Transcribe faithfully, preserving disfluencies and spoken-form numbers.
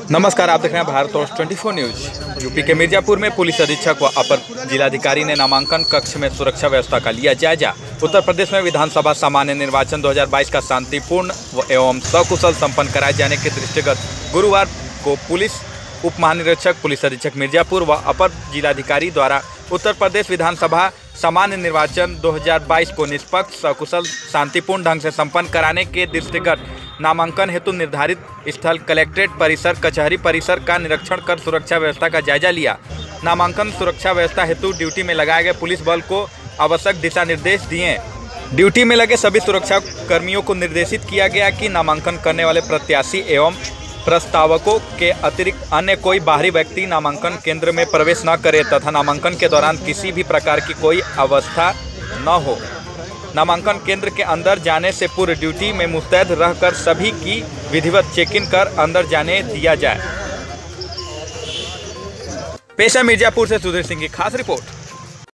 नमस्कार, आप देख रहे हैं भारत और चौबीस न्यूज। यूपी के मिर्जापुर में पुलिस अधीक्षक व अपर जिलाधिकारी ने नामांकन कक्ष में सुरक्षा व्यवस्था का लिया जायजा। उत्तर प्रदेश में विधानसभा सामान्य निर्वाचन दो हज़ार बाईस का शांतिपूर्ण एवं सकुशल संपन्न कराए जाने के दृष्टिगत गुरुवार को पुलिस उप महानिरीक्षक पुलिस अधीक्षक मिर्जापुर व अपर जिलाधिकारी द्वारा उत्तर प्रदेश विधानसभा सामान्य निर्वाचन दो हज़ार बाईस को निष्पक्ष, सकुशल, शांतिपूर्ण ढंग से संपन्न कराने के दृष्टिगत नामांकन हेतु निर्धारित स्थल कलेक्ट्रेट परिसर, कचहरी परिसर का निरीक्षण कर सुरक्षा व्यवस्था का जायजा लिया। नामांकन सुरक्षा व्यवस्था हेतु ड्यूटी में लगाए गए पुलिस बल को आवश्यक दिशा निर्देश दिए। ड्यूटी में लगे सभी सुरक्षा कर्मियों को निर्देशित किया गया कि नामांकन करने वाले प्रत्याशी एवं प्रस्तावकों के अतिरिक्त अन्य कोई बाहरी व्यक्ति नामांकन केंद्र में प्रवेश न करे तथा नामांकन के दौरान किसी भी प्रकार की कोई अवस्था न हो। नामांकन केंद्र के अंदर जाने से पूर्व ड्यूटी में मुस्तैद रहकर सभी की विधिवत चेक इन कर अंदर जाने दिया जाए। पेश है मिर्जापुर से सुधीर सिंह की खास रिपोर्ट।